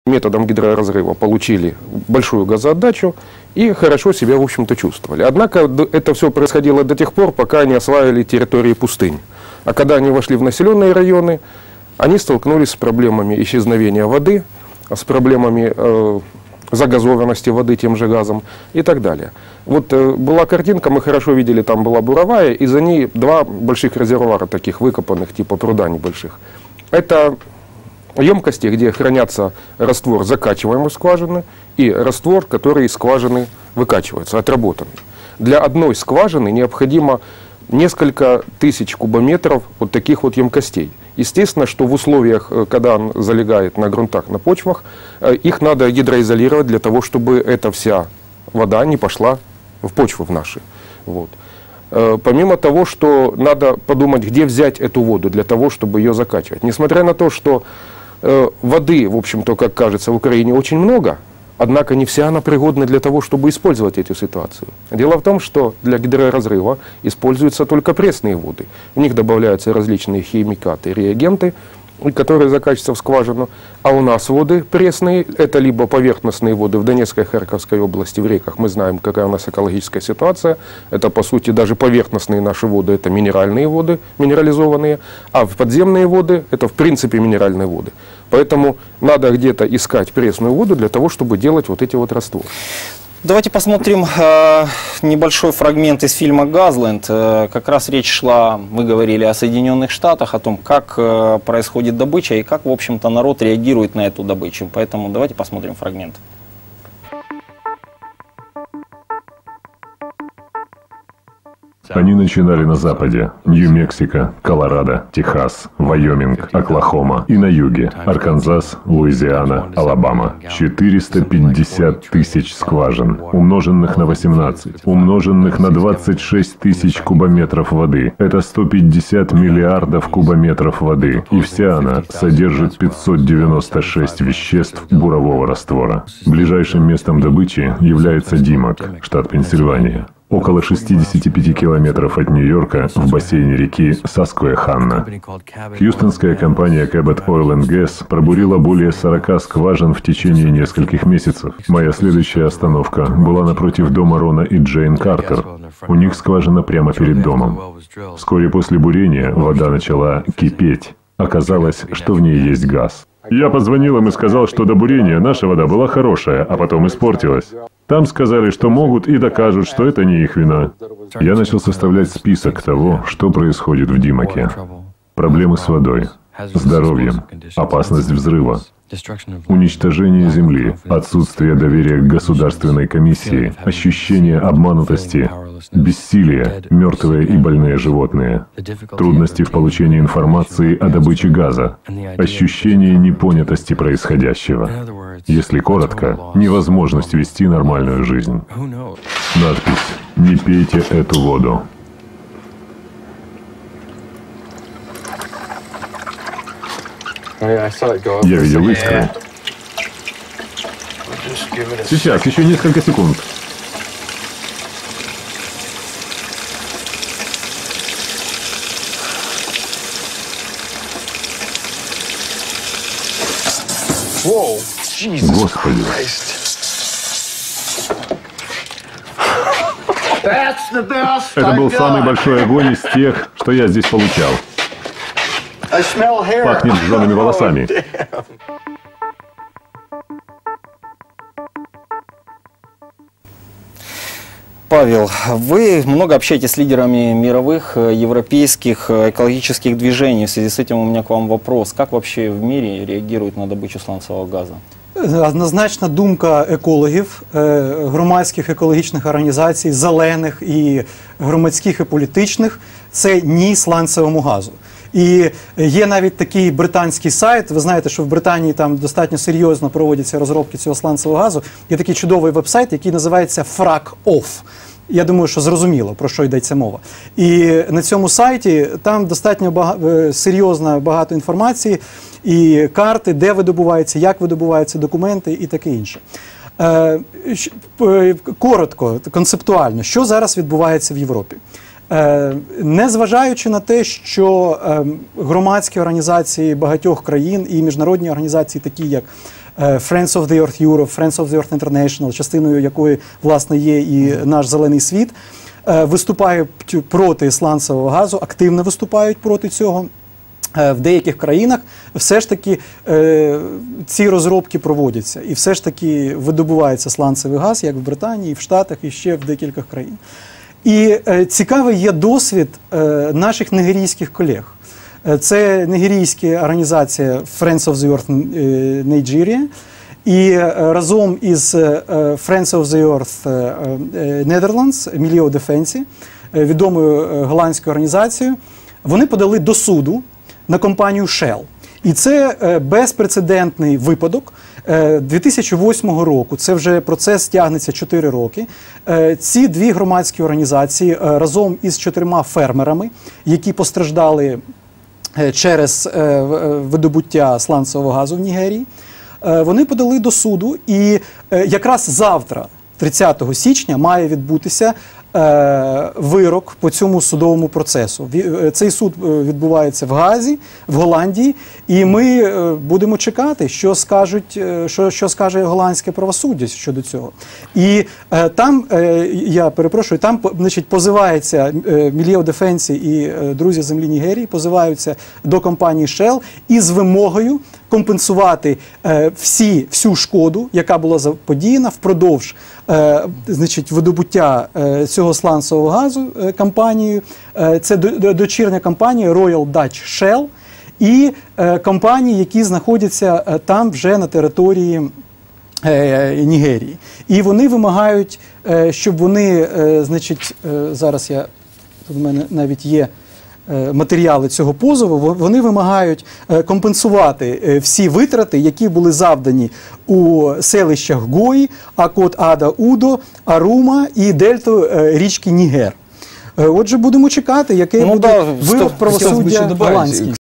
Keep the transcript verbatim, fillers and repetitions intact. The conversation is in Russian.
методом гидроразрыва получили большую газоотдачу и хорошо себя, в общем-то, чувствовали. Однако это все происходило до тех пор, пока они осваивали территории пустынь. А когда они вошли в населенные районы, они столкнулись с проблемами исчезновения воды, с проблемами э, загазованности воды тем же газом и так далее. Вот э, была картинка, мы хорошо видели, там была буровая, и за ней два больших резервуара таких выкопанных, типа пруда небольших. Это емкости, где хранятся раствор закачиваемой скважины и раствор, который из скважины выкачивается, отработанный. Для одной скважины необходимо несколько тысяч кубометров вот таких вот емкостей. Естественно, что в условиях, когда он залегает на грунтах, на почвах, их надо гидроизолировать для того, чтобы эта вся вода не пошла в почву в наши. Вот. Помимо того, что надо подумать, где взять эту воду для того, чтобы ее закачивать. Несмотря на то, что воды, в общем-то, как кажется, в Украине очень много, однако не вся она пригодна для того, чтобы использовать эту ситуацию. Дело в том, что для гидроразрыва используются только пресные воды. В них добавляются различные химикаты, реагенты, которые закачиваются в скважину. А у нас воды пресные, это либо поверхностные воды в Донецкой и Харьковской области, в реках. Мы знаем, какая у нас экологическая ситуация. Это, по сути, даже поверхностные наши воды, это минеральные воды, минерализованные. А в подземные воды, это, в принципе, минеральные воды. Поэтому надо где-то искать пресную воду для того, чтобы делать вот эти вот растворы. Давайте посмотрим э, небольшой фрагмент из фильма «Газленд». Э, как раз речь шла, мы говорили о Соединенных Штатах, о том, как э, происходит добыча и как, в общем-то, народ реагирует на эту добычу. Поэтому давайте посмотрим фрагмент. Они начинали на западе – Нью-Мексико, Колорадо, Техас, Вайоминг, Оклахома и на юге – Арканзас, Луизиана, Алабама. четыреста пятьдесят тысяч скважин, умноженных на восемнадцать, умноженных на двадцать шесть тысяч кубометров воды. Это сто пятьдесят миллиардов кубометров воды. И вся она содержит пятьсот девяносто шесть веществ бурового раствора. Ближайшим местом добычи является Димак, штат Пенсильвания. Около шестидесяти пяти километров от Нью-Йорка в бассейне реки Саскуэханна. Хьюстонская компания Cabot Oil and Gas пробурила более сорока скважин в течение нескольких месяцев. Моя следующая остановка была напротив дома Рона и Джейн Картер. У них скважина прямо перед домом. Вскоре после бурения вода начала кипеть. Оказалось, что в ней есть газ. Я позвонил им и сказал, что до бурения наша вода была хорошая, а потом испортилась. Там сказали, что могут и докажут, что это не их вина. Я начал составлять список того, что происходит в Димаке. Проблемы с водой, здоровьем, опасность взрыва, уничтожение земли, отсутствие доверия к государственной комиссии, ощущение обманутости, бессилие, мертвые и больные животные, трудности в получении информации о добыче газа, ощущение непонятости происходящего. Если коротко, невозможность вести нормальную жизнь. Надпись «Не пейте эту воду». Я видел искры. Сейчас, еще несколько секунд. Господи. Это был самый большой огонь из тех, что я здесь получал. Пахнет сжёными волосами. Павел, вы много общаетесь с лидерами мировых, европейских экологических движений. В связи с этим у меня к вам вопрос. Как вообще в мире реагируют на добычу сланцевого газа? Однозначна думка екологів, громадських екологічних організацій, зелених і громадських і політичних – це ні сланцевому газу. І є навіть такий британський сайт, ви знаєте, що в Британії там достатньо серйозно проводяться розробки цього сланцевого газу. Є такий чудовий веб-сайт, який називається фрак оф. Я думаю, що зрозуміло, про що йдеться мова. І на цьому сайті там достатньо бага... серйозно багато інформації, і карти, де видобувається, як видобуваються документи і таке інше. Е, коротко, концептуально, що зараз відбувається в Європі? Е, незважаючи на те, що е, громадські організації багатьох країн і міжнародні організації, такі як Friends of the Earth Europe, Friends of the Earth International, частиною якої, власне, є і наш Зелений світ, виступають проти сланцевого газу, активно виступають проти цього. В деяких країнах все ж таки е, ці розробки проводяться, і все ж таки видобувається сланцевий газ, як в Британії, в Штатах, і ще в декількох країн. І е, цікавий є досвід е, наших нігерійських колег. Е, це нігерійська організація Friends of the Earth Nigeria, і е, разом із е, Friends of the Earth е, Netherlands, Milieu Defensie, е, відомою е, голландською організацією, вони подали до суду на компанію Shell. І це е, безпрецедентний випадок. Е, дві тисячі восьмого року, це вже процес тягнеться чотири роки, е, ці дві громадські організації е, разом із чотирма фермерами, які постраждали е, через е, видобуття сланцевого газу в Нігерії, е, вони подали до суду, і е, якраз завтра, тридцятого січня, має відбутися вирок по цьому судовому процесу. Цей суд відбувається в Гаазі, в Голландії, і ми будемо чекати, що скажуть, що, що скаже голландське правосуддя щодо цього. І е, там, е, я перепрошую, там, значить, позивається Milieu Defensie і друзі землі Нігерії, позиваються до компанії Shell із вимогою компенсувати е, всі, всю шкоду, яка була заподіяна впродовж е, значить, видобуття е, цього сланцевого газу е, компанією. Е, це дочірня компанія Royal Dutch Shell і е, компанії, які знаходяться е, там вже на території е, Нігерії. І вони вимагають, е, щоб вони, е, значить, е, зараз я, тут в мене навіть є матеріали цього позову, вони вимагають компенсувати всі витрати, які були завдані у селищах Гої, Акот-Ада-Удо, Арума і дельту річки Нігер. Отже, будемо чекати, який ну, буде да, вирок правосуддя голландський.